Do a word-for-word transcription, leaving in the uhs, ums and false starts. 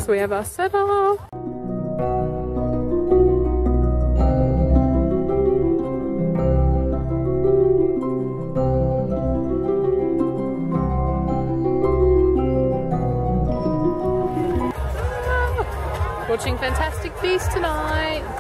So we have our setup. Watching Fantastic Beasts tonight.